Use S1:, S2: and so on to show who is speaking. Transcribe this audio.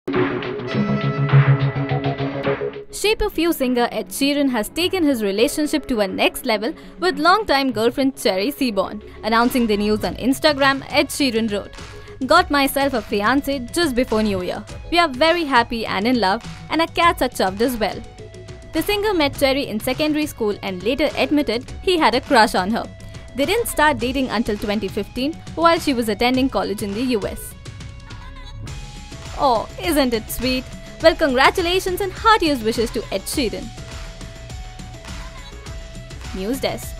S1: Shape of You singer Ed Sheeran has taken his relationship to a next level with longtime girlfriend Cherry Seaborn. Announcing the news on Instagram, Ed Sheeran wrote, "Got myself a fiancé just before New Year. We are very happy and in love, and our cats are chuffed as well." The singer met Cherry in secondary school and later admitted he had a crush on her. They didn't start dating until 2015 while she was attending college in the US. Oh, isn't it sweet? Well, congratulations and heartiest wishes to Ed Sheeran. News Desk.